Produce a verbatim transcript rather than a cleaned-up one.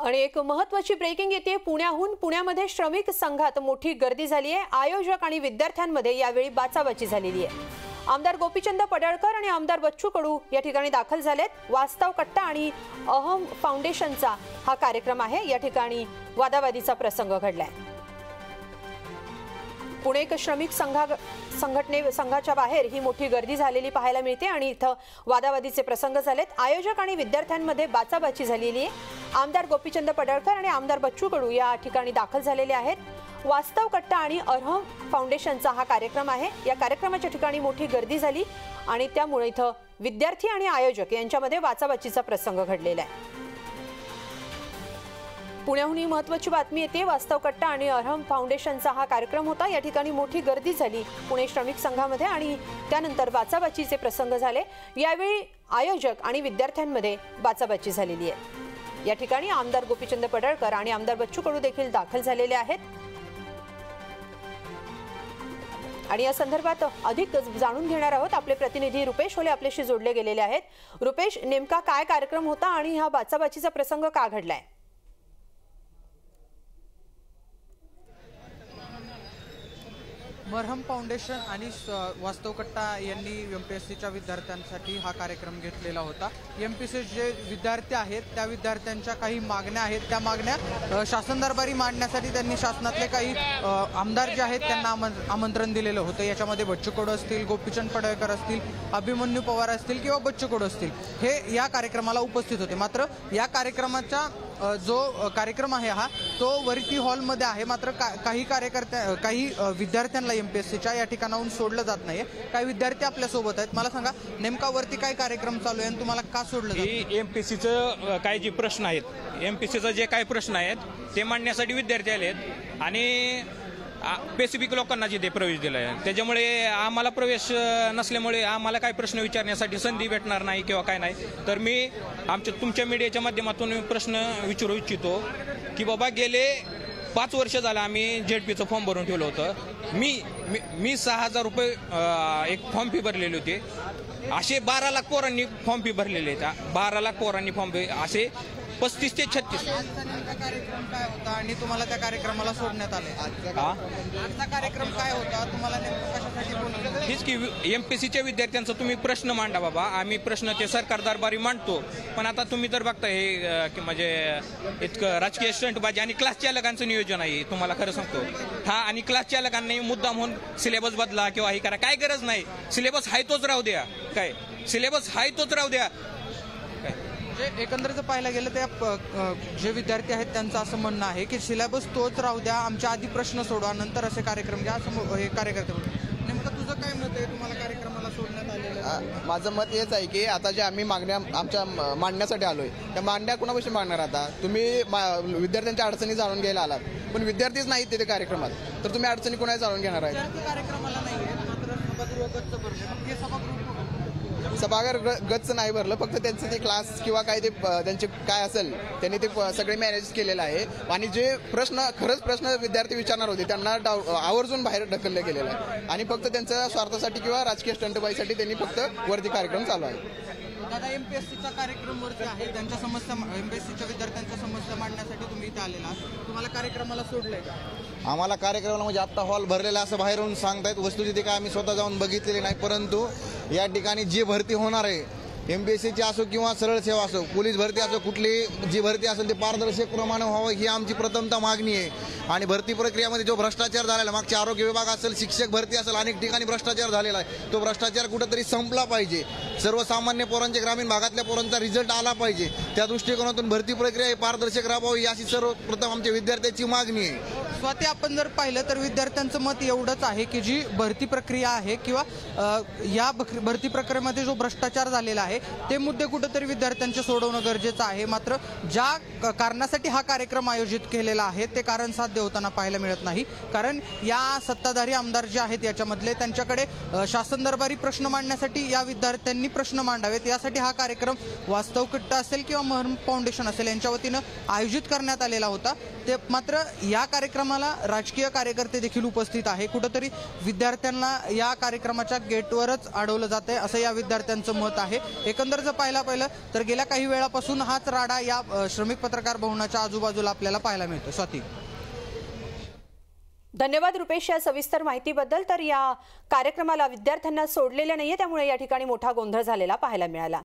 आणि एक महत्त्वाची ब्रेकिंग येते पुण्याहून। पुण्यामध्ये श्रमिक संघात मोठी गर्दी झाली आहे। आयोजक आणि विद्यार्थ्यांमध्ये यावेळी बाचाबाची झालेली आहे। आमदार गोपीचंद पडळकर आणि आमदार बच्चू कडू या ठिकाणी दाखल झालेत। वास्तव कट्टा आणि अहम फाउंडेशनचा हा कार्यक्रम आहे। या ठिकाणी वादावादीचा प्रसंग घडलाय। पुणे श्रमिक संघा संघटने संघाच्या बाहेर ही मोठी गर्दी झालेली पाहायला मिळते आणि इथं वादावादीचे प्रसंग झालेत। आयोजक आणि विद्यार्थ्यांमध्ये बाचाबाची झालेली आहे। आमदार गोपीचंद पडळकर आणि आमदार बच्चू कडू या ठिकाणी दाखल झालेले आहेत। वास्तव कट्टा आणि अरहम फाउंडेशनचा हा कार्यक्रम आहे। या कार्यक्रमाच्या ठिकाणी मोठी गर्दी झाली आणि त्यामुळे इथं विद्यार्थी आणि आयोजक यांच्यामध्ये बाचाबाचीचा प्रसंग घडलेला आहे। पुण्याहून ही महत्त्वाची बातमी येते। वास्तव कट्टा आणि अरहम फाउंडेशनचा हा कार्यक्रम होता। या ठिकाणी मोठी गर्दी झाली पुणे श्रमिक संघामध्ये आणि त्यानंतर बाचाबाचीचे प्रसंग झाले। यावेळी आयोजक आणि विद्यार्थ्यांमध्ये बाचाबाची झालेली आहे। या ठिकाणी आमदार गोपीचंद पडळकर आणि आमदार बच्चू कडू देखील दाखल झालेले आहेत आणि या संदर्भात अधिक जाणून घेणार आहोत। आपले प्रतिनिधी रुपेश होले आपल्याशी जोडले गेलेले आहेत। रुपेश, नेमका काय कार्यक्रम होता आणि हा बाचाबाचीचा प्रसंग का घडलाय? मरहम फाउंडेशन आणि वास्तव कट्टा यांनी एमपीएससीच्या विद्यार्थ्यांसाठी हा कार्यक्रम घेतलेला होता। एमपीएससी जे विद्यार्थी आहेत त्या विद्यार्थ्यांच्या काही मागण्या आहेत, त्या मागण्या शासन दरबारी मांडण्यासाठी त्यांनी शासनातले काही आमदार जे आहेत त्यांना आमंत्रण दिलेलं होतं। याच्यामध्ये बच्चू कडू असतील, गोपीचंद पडळकर असतील, अभिमन्यू पवार असतील किंवा बच्चू कडू असतील, हे या कार्यक्रमाला उपस्थित होते। मात्र या कार्यक्रमाचा जो कार्यक्रम आहे हा तो वरती हॉलमध्ये आहे। मात्र का, काही कार्यकर्त्या काही विद्यार्थ्यांना एमपीएससीच्या या ठिकाणाहून सोडलं जात नाहीये। काही विद्यार्थी आपल्या सोबत आहेत। मला सांगा, नेमका वरती काय कार्यक्रम चालू आहे आणि तुम्हाला का सोडलं जातं? एमपीएससीचं काही जे प्रश्न आहेत, एमपीएससीचं जे काही प्रश्न आहेत ते मांडण्यासाठी विद्यार्थी आले आहेत आणि स्पेसिफिक लोकांना जिथे प्रवेश दिला आहे त्याच्यामुळे आम्हाला प्रवेश नसल्यामुळे आम्हाला काही प्रश्न विचारण्यासाठी संधी भेटणार नाही किंवा काय नाही। तर मी आमच्या तुमच्या मीडियाच्या माध्यमातून प्रश्न विचारू इच्छितो की बाबा गेले पाच वर्ष झालं आम्ही झेडपीचं फॉर्म भरून ठेवलं होतं। मी मी, मी सहा हजार रुपये एक फॉर्म फी भरलेली होती। असे बारा लाख पोरांनी फॉर्म फी भरलेले आहेत। बारा लाख पोरांनी फॉर्म फी असे पस्तीस ते छत्तीस। कार्यक्रम काय होता आणि तुम्हाला त्या कार्यक्रमाला सोडण्यात आले? आजचा कार्यक्रम काय होता, तुम्हाला नेमकं कशासाठी बोलवलं? हेच की एमपीएससीच्या विद्यार्थ्यांचा तुम्ही प्रश्न मांडा बाबा। आम्ही प्रश्न ते सरकार दरबारी मांडतो, पण आता तुम्ही तर बघता हे म्हणजे इतकं राजकीय स्टंटबाजी आणि क्लास चालकांचं नियोजन आहे। तुम्हाला खरं सांगतो हा, आणि क्लास चालकांनी मुद्दाम होऊन सिलेबस बदला किंवा हे करा, काय गरज नाही। सिलेबस हाय तोच राहू द्या, काय सिलेबस हाय तोच राहू द्या। एकंदरीत पाहायला गेलं त्या जे विद्यार्थी आहेत त्यांचं असं म्हणणं आहे की सिलेबस तोच राहू द्या, आमच्या आधी प्रश्न सोडवा, नंतर असे कार्यक्रम घ्या, असं हे कार्यकर्ते म्हणतात। नेमकं तुझं काय मत आहे? तुम्हाला कार्यक्रमाला सोडण्यात आलेलं? माझं मत हेच आहे की आता जे आम्ही मागण्या आमच्या मांडण्यासाठी आलोय त्या मांडण्या कुणापाशी मागणार? आता तुम्ही विद्यार्थ्यांच्या अडचणी जाणून घ्यायला आलात, पण विद्यार्थीच नाहीत तिथे कार्यक्रमात, तर तुम्ही अडचणी कुणाला जाणून घेणार आहे? कार्यक्रमाला नाही सभागृह गच्च नाही भरलं, फक्त त्यांचं ते क्लास किंवा काय ते त्यांचे काय असेल त्यांनी ते सगळे मॅनेज केलेलं आहे। आणि जे प्रश्न खरंच प्रश्न विद्यार्थी विचारणार होते त्यांना आवर्जून बाहेर ढकललं गेलेलं आहे आणि फक्त त्यांच्या स्वार्थासाठी किंवा राजकीय स्टंटबाजीसाठी त्यांनी फक्त वरती कार्यक्रम चालू आहे। दादा, एमपीएससीचा कार्यक्रम वरती आहे, त्यांच्या समस्या एमपीएससीच्या विद्यार्थ्यांच्या समस्या मांडण्यासाठी तुम्ही इथे आलेला, तुम्हाला कार्यक्रमाला सोडलंय का? आम्हाला कार्यक्रमाला म्हणजे आत्ता हॉल भरलेला असं बाहेरून सांगतायत, वस्तुस्थिती काय आम्ही स्वतः जाऊन बघितलेली नाही। परंतु या ठिकाणी जी भरती होणार आहे एमपीएससीची असो किंवा सरळ सेवा असो, पोलीस भरती असो, कुठली जी भरती असेल ते पारदर्शक प्रमाणे व्हावं ही आमची प्रथमतः मागणी आहे। आणि भरती प्रक्रियेमध्ये जो भ्रष्टाचार झालेला, मागच्या आरोग्य विभाग असेल, शिक्षक भरती असेल, अनेक ठिकाणी भ्रष्टाचार झालेला आहे, तो भ्रष्टाचार कुठेतरी संपला पाहिजे। सर्वसामान्य पोरांचे, ग्रामीण भागातल्या पोरांचा रिझल्ट आला पाहिजे, त्या दृष्टिकोनातून भरती प्रक्रिया ही पारदर्शक राबवावी अशी सर्वप्रथम आमच्या विद्यार्थ्यांची मागणी आहे। स्वाती, आपण जर पाहिलं तर विद्यार्थ्यांचं मत एवढंच आहे की जी भरती प्रक्रिया आहे किंवा या भरती प्रक्रियेमध्ये जो भ्रष्टाचार झालेला आहे ते मुद्दे कुठेतरी विद्यार्थ्यांचे सोडवणं गरजेचं आहे। मात्र ज्या कारणासाठी हा कार्यक्रम आयोजित केलेला आहे ते कारण साध्य होताना पाहायला मिळत नाही, कारण या सत्ताधारी आमदार जे आहेत याच्यामधले त्यांच्याकडे शासन दरबारी प्रश्न मांडण्यासाठी या विद्यार्थ्यांनी प्रश्न मांडावेत, यासाठी हा कार्यक्रम वास्तव कट्टा असेल किंवा मरहम फाउंडेशन असेल यांच्या वतीनं आयोजित करण्यात आलेला होता। ते मात्र या कार्यक्रमात कार्यक्रमाला राजकीय कार्यकर्ते देखील उपस्थित आहे. कुठंतरी विद्यार्थ्यांना या कार्यक्रमाच्या गेटवरच अडवलं जातंय असं या विद्यार्थ्यांचं मत आहे. एकंदर जर पाहायला पाहिलं तर गेल्या काही वेळापासून हाच राडा या अ, श्रमिक पत्रकार भवनाच्या आजूबाजूला आपल्याला पाहायला मिळतो. स्वाती. धन्यवाद रुपेश या सविस्तर माहितीबद्दल. तर या कार्यक्रमाला विद्यार्थ्यांना सोडलेले नाहीये, त्यामुळे या ठिकाणी मोठा गोंधळ झालेला पाहायला मिळाला.